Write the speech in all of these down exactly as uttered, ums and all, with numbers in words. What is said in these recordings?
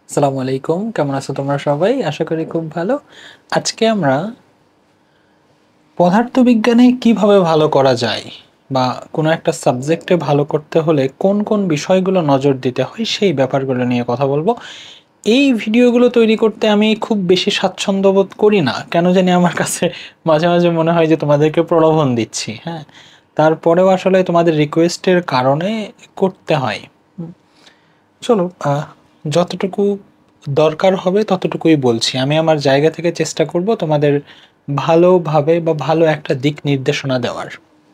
আসসালামু আলাইকুম, কেমন আছো তোমরা সবাই? আশা করি খুব ভালো। আজকে আমরা পদার্থবিজ্ঞানে কিভাবে ভালো করা যায় বা কোনো একটা সাবজেক্টে ভালো করতে হলে কোন কোন বিষয়গুলো নজর দিতে হয় সেই ব্যাপারগুলো নিয়ে কথা বলবো। এই ভিডিওগুলো তৈরি করতে আমি খুব বেশি স্বাচ্ছন্দ্য বোধ করি না, কেন জানি আমার কাছে মাঝে মাঝে মনে হয় যে তোমাদেরকে প্রলোভন দিচ্ছি। হ্যাঁ, তারপরেও আসলে তোমাদের রিকোয়েস্টের কারণে করতে হয়। হুম, চলো, আহ, যতটুকু দরকার হবে ততটুকুই বলছি। আমি আমার জায়গা থেকে চেষ্টা করব তোমাদের ভালোভাবে বা ভালো একটা দিক নির্দেশনা দেওয়ার।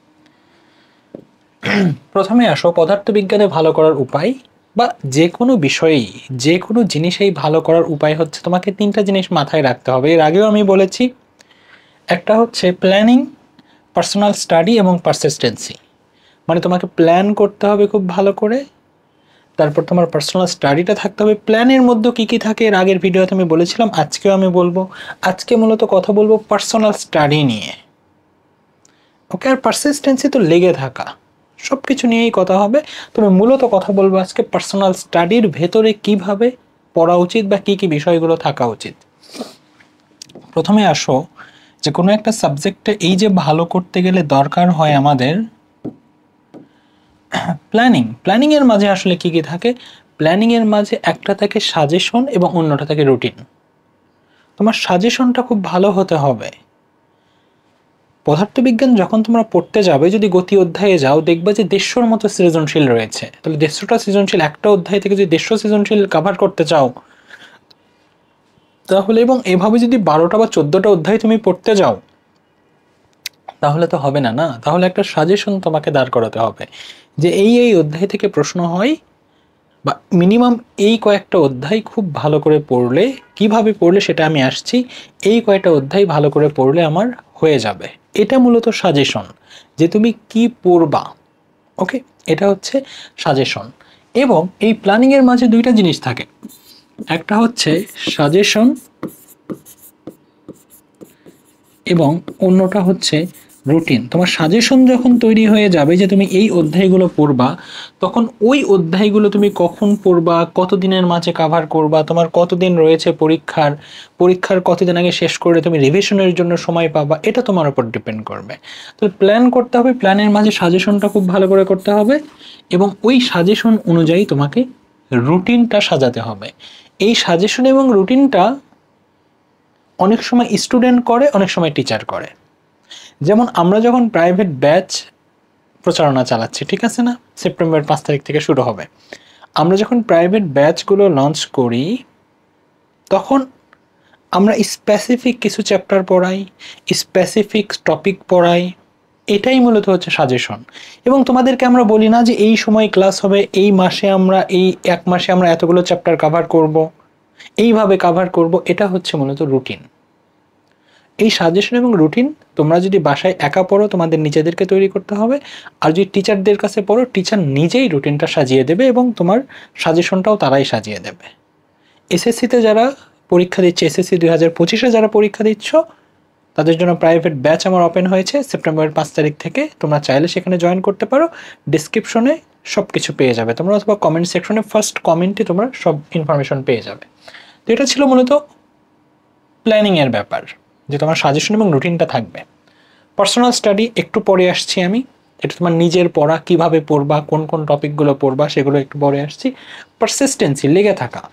প্রথমে আসো, পদার্থবিজ্ঞানে ভালো করার উপায় বা যে কোনো বিষয়েই যে কোনো জিনিসেই ভালো করার উপায় হচ্ছে তোমাকে তিনটা জিনিস মাথায় রাখতে হবে। এর আগেও আমি বলেছি, একটা হচ্ছে প্ল্যানিং, পার্সোনাল স্টাডি এবং পারসিস্টেন্সি। মানে তোমাকে প্ল্যান করতে হবে খুব ভালো করে, তারপর তোমার পার্সোনাল স্টাডিটা থাকতে হবে। প্ল্যানের মধ্যে কী কী থাকে এর আগের ভিডিওতে আমি বলেছিলাম, আজকেও আমি বলবো। আজকে মূলত কথা বলবো পার্সোনাল স্টাডি নিয়ে। ওকে, আর পারসিস্টেন্সি তো লেগে থাকা, সব কিছু নিয়েই কথা হবে। তবে মূলত কথা বলবো আজকে পার্সোনাল স্টাডির ভেতরে কিভাবে পড়া উচিত বা কী কী বিষয়গুলো থাকা উচিত। প্রথমে আসো, যে কোনো একটা সাবজেক্টে এই যে ভালো করতে গেলে দরকার হয় আমাদের প্ল্যানিং। প্ল্যানিং এর মাঝে আসলে কি কি থাকে? প্ল্যানিং এর মাঝে একটা থাকে সাজেশন এবং অন্যটা থাকে রুটিন। তোমার সাজেশনটা খুব ভালো হতে হবে। পদার্থবিজ্ঞান যখন তোমরা পড়তে যাবে, যদি গতি অধ্যায়ে যাও, দেখবে যে দেড়শোর মতো সৃজনশীল রয়েছে। তাহলে দেড়শোটা সৃজনশীল একটা অধ্যায় থেকে যদি দেড়শো সৃজনশীল কভার করতে চাও, তাহলে এবং এভাবে যদি বারোটা বা চোদ্দটা অধ্যায় তুমি পড়তে যাও, তাহলে তো হবে না। না, তাহলে একটা সাজেশন তোমাকে দাঁড় করাতে হবে যে এই এই অধ্যায় থেকে প্রশ্ন হয়, বা মিনিমাম এই কয়েকটা অধ্যায় খুব ভালো করে পড়লে, কিভাবে পড়লে সেটা আমি আসছি, এই কয়েকটা অধ্যায় ভালো করে পড়লে আমার হয়ে যাবে। এটা মূলত সাজেশন, যে তুমি কি পড়বা। ওকে, এটা হচ্ছে সাজেশন। এবং এই প্ল্যানিং এর মাঝে দুইটা জিনিস থাকে, একটা হচ্ছে সাজেশন এবং অন্যটা হচ্ছে রুটিন। তোমার সাজেশন যখন তৈরি হয়ে যাবে যে তুমি এই অধ্যায়গুলো পড়বা, তখন ওই অধ্যায়গুলো তুমি কখন পড়বা, কতদিনের মাঝে কাভার করবা, তোমার কতদিন রয়েছে পরীক্ষার, পরীক্ষার কতদিন আগে শেষ করে তুমি রিভিশনের জন্য সময় পাবা, এটা তোমার উপর ডিপেন্ড করবে। তো প্ল্যান করতে হবে, প্ল্যানের মাঝে সাজেশনটা খুব ভালো করে করতে হবে, এবং ওই সাজেশন অনুযায়ী তোমাকে রুটিনটা সাজাতে হবে। এই সাজেশন এবং রুটিনটা অনেক সময় স্টুডেন্ট করে, অনেক সময় টিচার করে। যেমন আমরা যখন প্রাইভেট ব্যাচ প্রচারণা চালাচ্ছি, ঠিক আছে না, সেপ্টেম্বর পাঁচ তারিখ থেকে শুরু হবে, আমরা যখন প্রাইভেট ব্যাচগুলো লঞ্চ করি, তখন আমরা স্পেসিফিক কিছু চ্যাপ্টার পড়াই, স্পেসিফিক টপিক পড়াই। এটাই মূলত হচ্ছে সাজেশন। এবং তোমাদেরকে আমরা বলি না যে এই সময় ক্লাস হবে, এই মাসে আমরা এই এক মাসে আমরা এতগুলো চ্যাপ্টার কাভার করব, এইভাবে কাভার করব। এটা হচ্ছে মূলত রুটিন। এই সাজেশন এবং রুটিন তোমরা যদি বাসায় একা পড়ো, তোমাদের নিজেদেরকে তৈরি করতে হবে। আর যদি টিচারদের কাছে পড়ো, টিচার নিজেই রুটিনটা সাজিয়ে দেবে এবং তোমার সাজেশনটাও তারাই সাজিয়ে দেবে। এসএসসিতে যারা পরীক্ষা দিচ্ছে, এসএসসি দুই হাজার পঁচিশে যারা পরীক্ষা দিচ্ছ, তাদের জন্য প্রাইভেট ব্যাচ আমার ওপেন হয়েছে সেপ্টেম্বরের পাঁচ তারিখ থেকে। তোমরা চাইলে সেখানে জয়েন করতে পারো। ডিসক্রিপশনে সব কিছু পেয়ে যাবে তোমরা, অথবা কমেন্ট সেকশনে ফার্স্ট কমেন্টে তোমরা সব ইনফরমেশন পেয়ে যাবে। তো এটা ছিল মূলত প্ল্যানিংয়ের ব্যাপার, যে তোমার সাজেশন এবং রুটিনটা থাকবে। পার্সোনাল স্টাডি একটু পরে আসছি আমি, এটা তোমার নিজের পড়া, কিভাবে পড়বা, কোন কোন টপিকগুলো পড়বা, সেগুলো একটু পরে আসছি। পারসিস্টেন্সি, লেগে থাকা।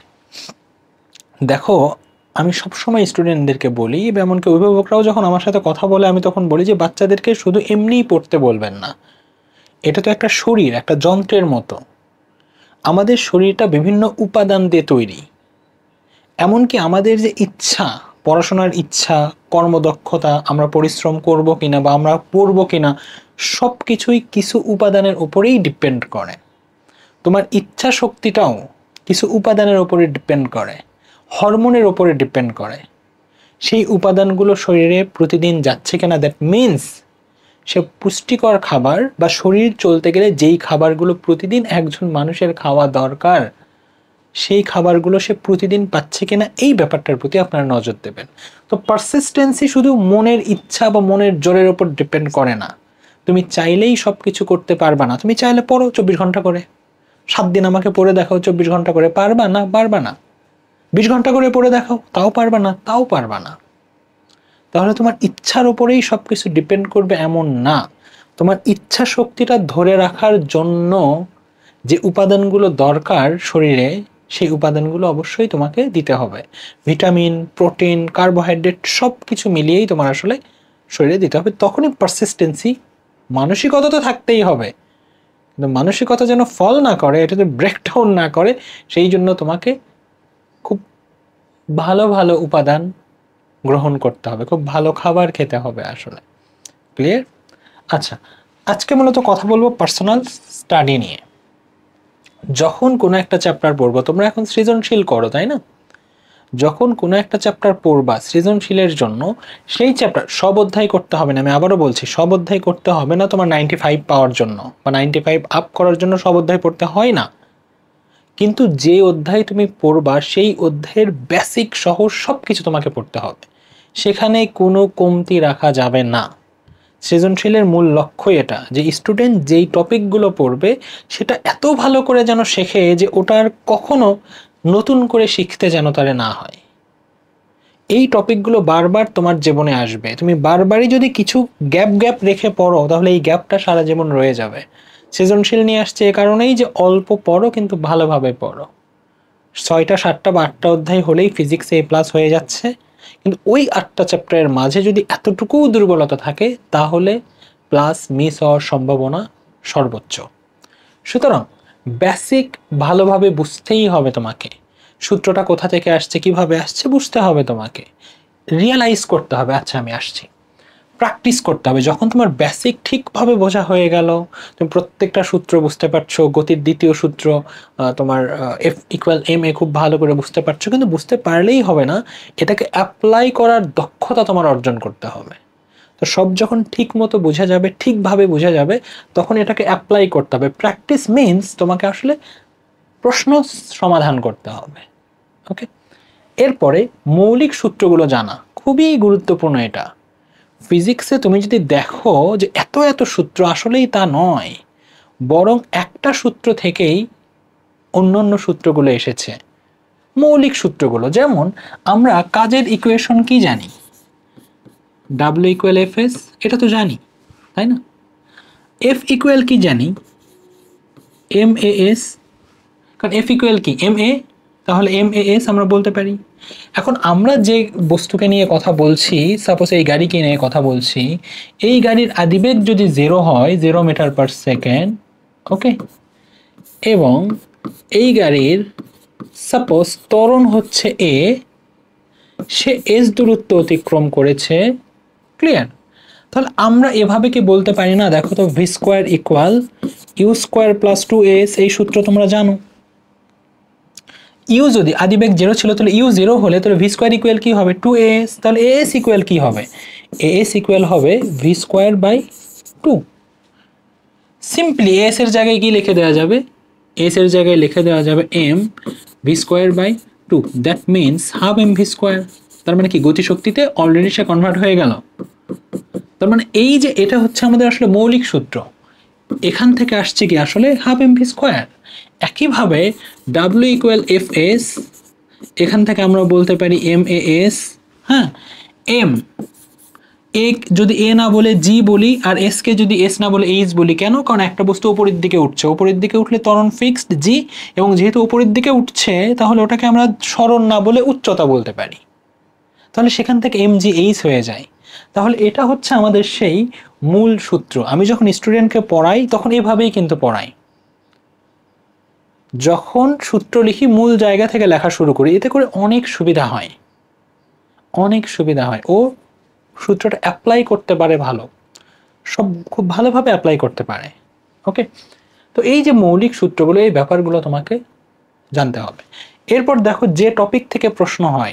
দেখো, আমি সবসময় স্টুডেন্টদেরকে বলি, এমনকি অভিভাবকরাও যখন আমার সাথে কথা বলে, আমি তখন বলি যে বাচ্চাদেরকে শুধু এমনিই পড়তে বলবেন না। এটা তো একটা শরীর, একটা যন্ত্রের মতো। আমাদের শরীরটা বিভিন্ন উপাদান দিয়ে তৈরি। এমনকি আমাদের যে ইচ্ছা, পড়াশোনার ইচ্ছা, কর্মদক্ষতা, আমরা পরিশ্রম করব কিনা বা আমরা পড়বো কিনা, সব কিছুই কিছু উপাদানের উপরেই ডিপেন্ড করে। তোমার ইচ্ছা শক্তিটাও কিছু উপাদানের উপরে ডিপেন্ড করে, হরমোনের উপরে ডিপেন্ড করে। সেই উপাদানগুলো শরীরে প্রতিদিন যাচ্ছে কিনা, দ্যাট মিনস সে পুষ্টিকর খাবার, বা শরীর চলতে গেলে যেই খাবারগুলো প্রতিদিন একজন মানুষের খাওয়া দরকার, সেই খাবারগুলো সে প্রতিদিন পাচ্ছে কিনা, এই ব্যাপারটার প্রতি আপনারা নজর দেবেন। তো পারসিস্টেন্সি শুধু মনের ইচ্ছা বা মনের জোরের উপর ডিপেন্ড করে না। তুমি চাইলেই সব কিছু করতে পারবা না। তুমি চাইলে পড়ো চব্বিশ ঘন্টা করে, সাত দিন আমাকে পড়ে দেখাও চব্বিশ ঘন্টা করে, পারবা না? পারবা না। বিশ ঘন্টা করে পড়ে দেখাও, তাও পারবা না, তাও পারবা না। তাহলে তোমার ইচ্ছার উপরেই সবকিছু ডিপেন্ড করবে এমন না। তোমার ইচ্ছা শক্তিটা ধরে রাখার জন্য যে উপাদানগুলো দরকার শরীরে, সেই উপাদানগুলো অবশ্যই তোমাকে দিতে হবে। ভিটামিন, প্রোটিন, কার্বোহাইড্রেট সব কিছু মিলিয়েই তোমার আসলে শরীরে দিতে হবে। তখনই পারসিস্টেন্সি, মানসিকতা তো থাকতেই হবে, কিন্তু মানসিকতা যেন ফল না করে, এটাতে ব্রেকডাউন না করে, সেই জন্য তোমাকে খুব ভালো ভালো উপাদান গ্রহণ করতে হবে, খুব ভালো খাবার খেতে হবে আসলে। ক্লিয়ার? আচ্ছা, আজকে মূলত কথা বলবো পার্সোনাল স্টাডি নিয়ে। যখন কোনো একটা চ্যাপ্টার পড়বো, তোমরা এখন সৃজনশীল করো তাই না? যখন কোনো একটা চ্যাপ্টার পড়বা সৃজনশীলের জন্য, সেই চ্যাপ্টার সব অধ্যায় করতে হবে না, আমি আবারও বলছি সব অধ্যায় করতে হবে না তোমার নাইনটি ফাইভ পাওয়ার জন্য বা নাইনটি ফাইভ আপ করার জন্য সব অধ্যায় পড়তে হয় না। কিন্তু যে অধ্যায় তুমি পড়বা সেই অধ্যায়ের বেসিক সহ সব কিছু তোমাকে পড়তে হবে, সেখানে কোনো কমতি রাখা যাবে না। সৃজনশীলের মূল লক্ষ্যই এটা, যে স্টুডেন্ট যেই টপিকগুলো পড়বে সেটা এত ভালো করে যেন শেখে যে ওটার কখনো নতুন করে শিখতে যেন তারে না হয়। এই টপিকগুলো বারবার তোমার জীবনে আসবে, তুমি বারবারই যদি কিছু গ্যাপ গ্যাপ রেখে পড়ো তাহলে এই গ্যাপটা সারা জীবন রয়ে যাবে। সৃজনশীল নিয়ে আসছে এ কারণেই যে অল্প পড়ো কিন্তু ভালোভাবে পড়ো। ছয়টা সাতটা বা আটটা অধ্যায় হলেই ফিজিক্সে এ প্লাস হয়ে যাচ্ছে, কিন্তু ওই আটটা চ্যাপ্টারের মাঝে যদি এতটুকুও দুর্বলতা থাকে তাহলে প্লাস মিস হওয়ার সম্ভাবনা সর্বোচ্চ। সুতরাং বেসিক ভালোভাবে বুঝতেই হবে তোমাকে, সূত্রটা কোথা থেকে আসছে, কিভাবে আসছে বুঝতে হবে তোমাকে, রিয়েলাইজ করতে হবে। আচ্ছা আমি আসছি, প্র্যাকটিস করতে হবে। যখন তোমার বেসিক ঠিকভাবে বোঝা হয়ে গেল, তুমি প্রত্যেকটা সূত্র বুঝতে পারছো, গতির দ্বিতীয় সূত্র তোমার এফ ইকুয়াল এম এ খুব ভালো করে বুঝতে পারছো, কিন্তু বুঝতে পারলেই হবে না, এটাকে অ্যাপ্লাই করার দক্ষতা তোমার অর্জন করতে হবে। তো সব যখন ঠিক মতো বোঝা যাবে, ঠিকভাবে বোঝা যাবে, তখন এটাকে অ্যাপ্লাই করতে হবে। প্র্যাকটিস মিনস তোমাকে আসলে প্রশ্ন সমাধান করতে হবে। ওকে, এরপরে মৌলিক সূত্রগুলো জানা খুবই গুরুত্বপূর্ণ। এটা ফিজিক্সে তুমি যদি দেখো যে এত এত সূত্র, আসলেই তা নয়, বরং একটা সূত্র থেকেই অন্যান্য সূত্রগুলো এসেছে, মৌলিক সূত্রগুলো। যেমন আমরা কাজের ইকুয়েশন কি জানি, ডাব্লিউ ইকুয়াল এফ এস, এটা তো জানি তাই না? এফ ইকুয়াল কি জানি, এম এ এস, কারণ এফ ইকুয়াল কি এম এ, তাহলে এম এ এস আমরা বলতে পারি। এখন আমরা যে বস্তুকে নিয়ে কথা বলছি, সাপোজ এই গাড়িকে নিয়ে কথা বলছি, এই গাড়ির আদিবেগ যদি জিরো হয়, zero metre per second, okay, এবং এই গাড়ির সাপোজ ত্বরণ হচ্ছে এ, সে এস দূরত্ব অতিক্রম করেছে। ক্লিয়ার? তাহলে আমরা এভাবে কি বলতে পারি না, দেখো তো V square equal U square plus two S, এই সূত্র তোমরা জানো। ইউ যদি আদিবেগ জিরো ছিল, তাহলে ইউ জিরো হলে তাহলে ভি স্কোয়ার ইকুয়াল কি হবে, টু এস। তাহলে এ এস ইকুয়াল কি হবে, এ এস ইকুয়াল হবে V square by two. Simply S এর জায়গায় কি লিখে দেওয়া যাবে, এস এর জায়গায় লিখে দেওয়া যাবে M V square by two, that means half M V square. তার মানে কি গতিশক্তিতে অলরেডি সে কনভার্ট হয়ে গেল। তার মানে এই যে এটা হচ্ছে আমাদের আসলে মৌলিক সূত্র, এখান থেকে আসছে কি আসলে হাফ এম ভি স্কোয়ার। একইভাবে ডাব্লিউ ইকুয়াল এফ এস, এখান থেকে আমরা বলতে পারি এম এ এস। হ্যাঁ, এম এ যদি এ না বলে জি বলি, আর এস কে যদি এস না বলে এইচ বলি, কেন? কারণ একটা বস্তু উপরের দিকে উঠছে, উপরের দিকে উঠলে ত্বরণ ফিক্সড জি, এবং যেহেতু উপরের দিকে উঠছে তাহলে ওটাকে আমরা সরণ না বলে উচ্চতা বলতে পারি, তাহলে সেখান থেকে এম জি এইচ হয়ে যায়। তাহলে এটা হচ্ছে আমাদের সেই মূল সূত্র। আমি যখন স্টুডেন্টকে পড়াই তখন এভাবেই কিন্তু পড়াই, যখন সূত্র লিখি মূল জায়গা থেকে লেখা শুরু করি, এতে করে অনেক সুবিধা হয়, অনেক সুবিধা হয়। ও সূত্রটা অ্যাপ্লাই করতে পারে, ভালো, সব খুব ভালোভাবে অ্যাপ্লাই করতে পারে। ওকে, তো এই যে মৌলিক সূত্রগুলো, এই ব্যাপারগুলো তোমাকে জানতে হবে। এরপর দেখো যে টপিক থেকে প্রশ্ন হয়,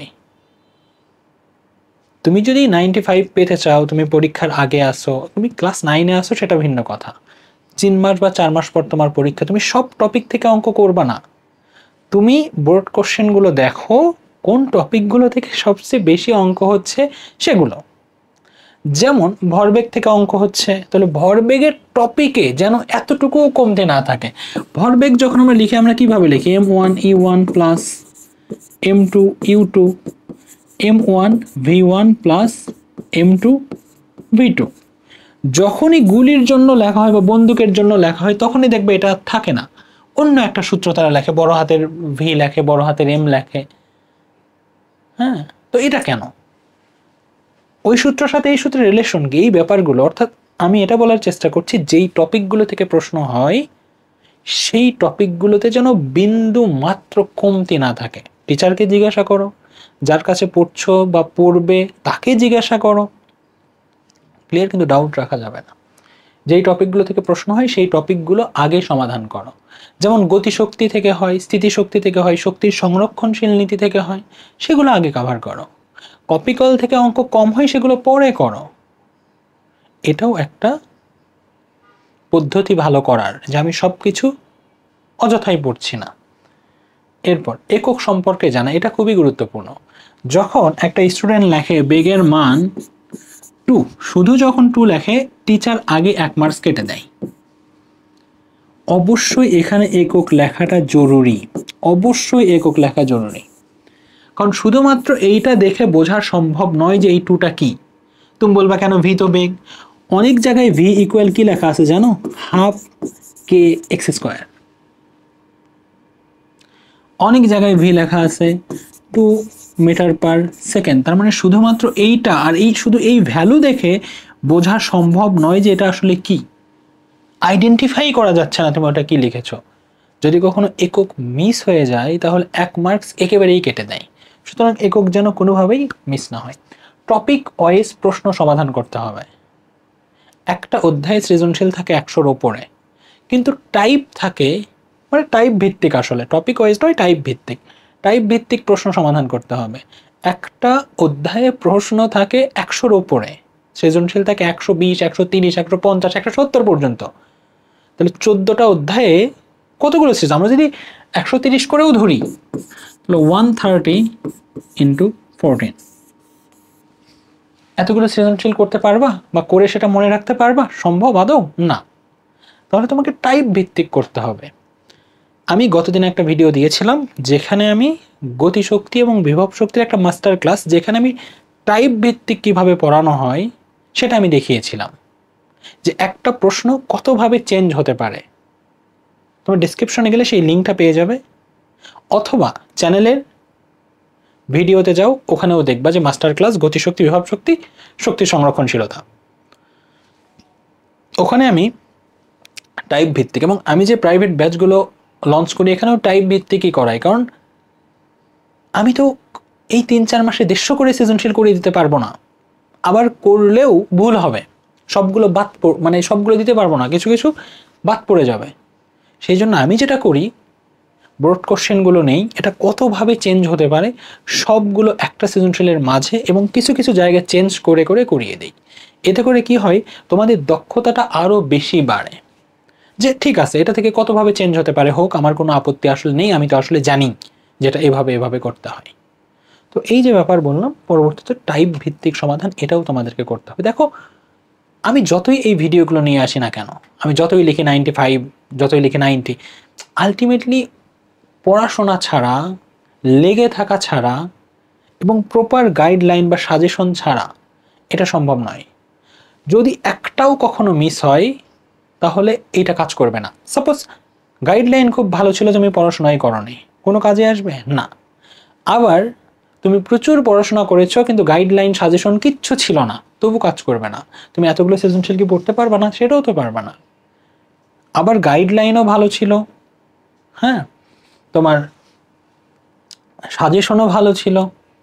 তুমি যদি নাইনটি ফাইভ পেতে চাও, তুমি পরীক্ষার আগে আসো, তুমি ক্লাস নাইনে আসো সেটা ভিন্ন কথা, তিন মাস বা চার মাস পর তোমার পরীক্ষা, তুমি সব টপিক থেকে অঙ্ক করবা না। তুমি বোর্ড কোশ্চেনগুলো দেখো, কোন টপিকগুলো থেকে সবচেয়ে বেশি অঙ্ক হচ্ছে সেগুলো। যেমন ভরবেগ থেকে অঙ্ক হচ্ছে, তাহলে ভরবেগের টপিকে যেন এতটুকুও কমতে না থাকে। ভরবেগ যখন আমরা লিখি, আমরা কিভাবে লিখি, M one E one plus M two U two M one V one plus M two V two. যখনই গুলির জন্য লেখা হয় বা বন্দুকের জন্য লেখা হয় তখনই দেখবে এটা থাকে না, অন্য একটা সূত্র তারা লেখে, বড় হাতের ভি লেখে, বড় হাতের এম লেখে। হ্যাঁ, তো এটা কেন? ওই সূত্রের সাথে এই সূত্রের রিলেশন কি, এই ব্যাপারগুলো, অর্থাৎ আমি এটা বলার চেষ্টা করছি যেই টপিকগুলো থেকে প্রশ্ন হয় সেই টপিকগুলোতে যেন বিন্দু মাত্র কমতি না থাকে। টিচারকে জিজ্ঞাসা করো, যার কাছে পড়ছো বা পড়বে তাকে জিজ্ঞাসা করো, ক্লিয়ার? কিন্তু ডাউট রাখা যাবে না। যেই টপিকগুলো থেকে প্রশ্ন হয় সেই টপিকগুলো আগে সমাধান করো। যেমন গতিশক্তি থেকে হয়, স্থিতিশক্তি থেকে হয়, শক্তির সংরক্ষণশীল নীতি থেকে হয়, সেগুলো আগে কভার করো। কপিকল থেকে অঙ্ক কম হয় সেগুলো পরে করো। এটাও একটা পদ্ধতি ভালো করার, যে আমি সব কিছু অযথাই পড়ছি না। এরপর একক সম্পর্কে জানা, এটা খুবই গুরুত্বপূর্ণ। যখন একটা স্টুডেন্ট লেখে বেগের মান টু, শুধু যখন টু লেখে টিচার আগে এক মার্কস কেটে দেয়। অবশ্যই এখানে একক লেখাটা জরুরি, অবশ্যই একক লেখা জরুরি, কারণ শুধুমাত্র এইটা দেখে বোঝা সম্ভব নয় যে এই টুটা কি। তুমি বলবা কেন, ভি তো বেগ। অনেক জায়গায় ভি ইকুয়াল কি লেখা আছে জানো? Half K X square. অনেক জায়গায় ভি লেখা আছে টু মিটার পার সেকেন্ড। তার মানে শুধুমাত্র এইটা আর এই শুধু এই ভ্যালু দেখে বোঝা সম্ভব নয় যে এটা আসলে কি। আইডেন্টিফাই করা যাচ্ছে না তুমি ওটা কি লিখেছো। যদি কখনো একক মিস হয়ে যায় তাহলে এক মার্কস একেবারেই কেটে দেয়। সুতরাং একক যেন কোনোভাবেই মিস না হয়। টপিক ওয়াইজ প্রশ্ন সমাধান করতে হবে। একটা অধ্যায় সৃজনশীল থাকে একশোর ওপরে, কিন্তু টাইপ থাকে, মানে টাইপ ভিত্তিক, আসলে টপিক ওয়াইজ নয়, টাইপ ভিত্তিক। টাইপ ভিত্তিক প্রশ্ন সমাধান করতে হবে। একটা অধ্যায়ে প্রশ্ন থাকে একশোর ওপরে, সৃজনশীল থাকে একশো বিশ, একশো তিরিশ, একশো পঞ্চাশ, একশো সত্তর পর্যন্ত। তাহলে চোদ্দটা অধ্যায়ে কতগুলো সৃজন? আমরা যদি একশো তিরিশ করেও ধরি তাহলে ওয়ান থার্টি ইন্টু ফোরটিন, এতগুলো সৃজনশীল করতে পারবা বা করে সেটা মনে রাখতে পারবা? সম্ভব আদৌ না। তাহলে তোমাকে টাইপ ভিত্তিক করতে হবে। আমি গতদিন একটা ভিডিও দিয়েছিলাম যেখানে আমি গতিশক্তি এবং বিভব শক্তির একটা মাস্টার ক্লাস, যেখানে আমি টাইপ ভিত্তিক কিভাবে পড়ানো হয় সেটা আমি দেখিয়েছিলাম, যে একটা প্রশ্ন কতভাবে চেঞ্জ হতে পারে। তোমার ডেসক্রিপশনে গেলে সেই লিঙ্কটা পেয়ে যাবে, অথবা চ্যানেলের ভিডিওতে যাও, ওখানেও দেখবা যে মাস্টার ক্লাস গতিশক্তি, বিভব শক্তি, শক্তি সংরক্ষণশীলতা। ওখানে আমি টাইপ ভিত্তিক, এবং আমি যে প্রাইভেট ব্যাচগুলো লঞ্চ করি এখানেও টাইপ ভিত্তিকই করাই, কারণ আমি তো এই তিন চার মাসে দেড়শো করে সৃজনশীল করে দিতে পারবো না। আবার করলেও ভুল হবে, সবগুলো বাদ, মানে সবগুলো দিতে পারবো না, কিছু কিছু বাদ পড়ে যাবে। সেই জন্য আমি যেটা করি, ব্রড কোশ্চেনগুলো নেই, এটা কতভাবে চেঞ্জ হতে পারে সবগুলো একটা সৃজনশীলের মাঝে এবং কিছু কিছু জায়গায় চেঞ্জ করে করে করিয়ে দিই। এতে করে কি হয়, তোমাদের দক্ষতাটা আরও বেশি বাড়ে। যে ঠিক আছে, এটা থেকে কতভাবে চেঞ্জ হতে পারে, হোক, আমার কোনো আপত্তি আসলে নেই, আমি তো আসলে জানি যেটা এভাবে এভাবে করতে হয়। তো এই যে ব্যাপার বললাম, পরবর্তীতে টাইপ ভিত্তিক সমাধান, এটাও তোমাদেরকে করতে হবে। দেখো, আমি যতই এই ভিডিওগুলো নিয়ে আসি না কেন, আমি যতই লিখি নাইনটি ফাইভ, যতই লিখি নাইনটি, আলটিমেটলি পড়াশোনা ছাড়া, লেগে থাকা ছাড়া এবং প্রপার গাইডলাইন বা সাজেশন ছাড়া এটা সম্ভব নয়। যদি একটাও কখনো মিস হয় তাহলে এটা কাজ করবে না। সাপোজ গাইডলাইন খুব ভালো ছিল, তুমি পড়াশোনাই করোনি, কোনো কাজে আসবে না। আবার তুমি প্রচুর পড়াশোনা করেছো কিন্তু গাইডলাইন সাজেশন কিচ্ছু ছিল না, তবু কাজ করবে না। তুমি এতগুলো সৃজনশীল কি পড়তে পারবে না? সেটাও তো পারবে না। আবার গাইডলাইনও ভালো ছিল, হ্যাঁ, তোমার সাজেশনও ভালো ছিল,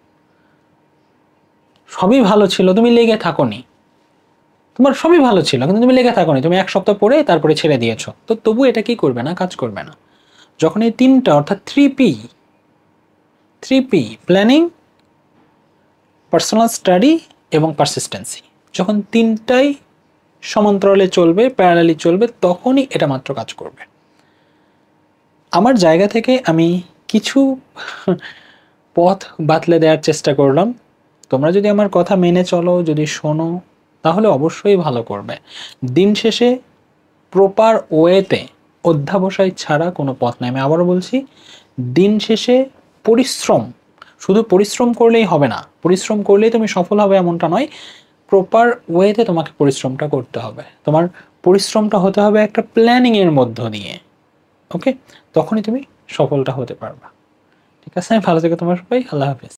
সবই ভালো ছিল, তুমি লেগে থাকোনি, তোমার সবই ভালো ছিল কিন্তু তুমি লেগে থাকোনি, তুমি এক সপ্তাহ পরে তারপরে ছেড়ে দিয়েছো, তো তবু এটা কি করবে না? কাজ করবে না। যখন এই তিনটা, অর্থাৎ three P, three P planning, personal study এবং পারসিস্টেন্সি, যখন তিনটাই সমান্তরালে চলবে, প্যারালালি চলবে, তখনই এটা মাত্র কাজ করবে। আমার জায়গা থেকে আমি কিছু পথ বাতলে দেওয়ার চেষ্টা করলাম। তোমরা যদি আমার কথা মেনে চলো, যদি শোনো, তাহলে অবশ্যই ভালো করবে। দিন শেষে প্রপার ওয়েতে অধ্যাবসায় ছাড়া কোনো পথ নাই। আমি আবারও বলছি, দিন শেষে পরিশ্রম শুধু পরিশ্রম করলেই হবে না, পরিশ্রম করলেই তুমি সফল হবে এমনটা নয়, প্রপার ওয়েতে তোমাকে পরিশ্রমটা করতে হবে। তোমার পরিশ্রমটা হতে হবে একটা প্ল্যানিং এর মধ্য দিয়ে, ওকে, তখনই তুমি সফলটা হতে পারবা। ঠিক আছে, ভালো থেকো তোমার সবাই, আল্লাহ হাফেজ।